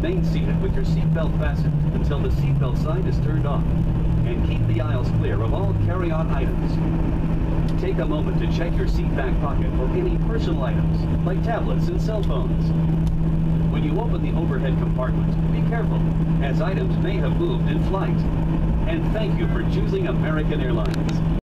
remain seated with your seatbelt fastened until the seatbelt sign is turned off. And keep the aisles clear of all carry-on items. Take a moment to check your seat back pocket for any personal items, like tablets and cell phones. When you open the overhead compartment, be careful, as items may have moved in flight. And thank you for choosing American Airlines.